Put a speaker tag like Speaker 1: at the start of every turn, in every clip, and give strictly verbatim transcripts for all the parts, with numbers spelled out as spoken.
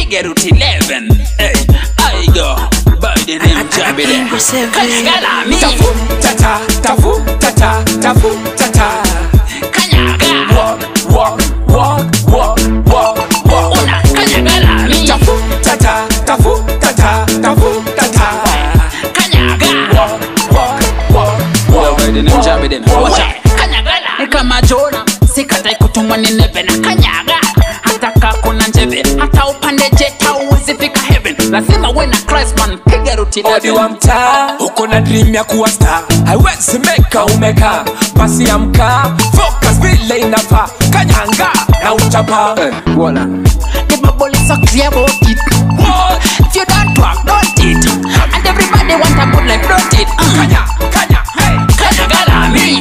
Speaker 1: Piga route eleven. Hey, I go by the name Jabide. Kanyaga mi tafu tata tafu tata tafu tata. Kanyaga walk walk walk walk walk walk. Una kanyaga mi tafu tata tafu tata tafu tata. Kanyaga walk walk walk walk. By the name Jabide. Watch out. Kanyaga kama Jona sikatai kutumwa ni neve na kanyaga. Hata kakuna njeve hata upande jet hauwezi fika heaven. Lazima we na Christ man piga route eleven.
Speaker 2: Odi wa mtaa uko na dream ya kuwa star, haiwezi meka umeka basi amka focus vile inafaa. Kanyanga na uchapa
Speaker 1: eh, wala the bubble is so clear about it. What? If you don't work, don't it. And everybody want a good life, don't it. uh.
Speaker 2: Kanya kanya hey
Speaker 1: Kanyaga la mi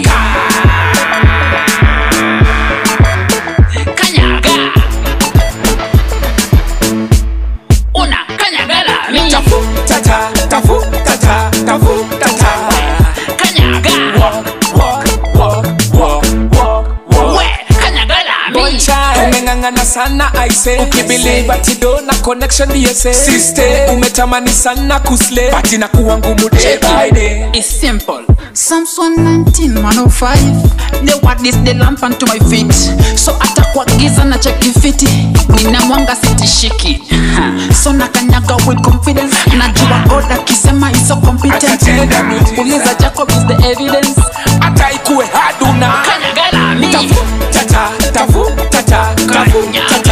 Speaker 2: tafu tata tafu tata tafu tata.
Speaker 1: Kanyaga
Speaker 2: walk walk walk walk walk walk.
Speaker 1: we kanyaga la mi
Speaker 2: umengangana sana aise, ukibelieve ati do na connection D S A sister, umetamani sana kusle but na kuwa ngumu day by day.
Speaker 1: It's simple. Psalms one nineteen one oh five. The word is the lamp unto my feet. So atakwa giza na cheki fiti. Nina mwanga sitishiki. So nakanyaga with confidence. Najua God akisema is so competent. Uliza Jacob is the evidence.
Speaker 2: Ata ikuwe haduna
Speaker 1: Kanyaga la mi
Speaker 2: tafu tata tafu tata tafu tata.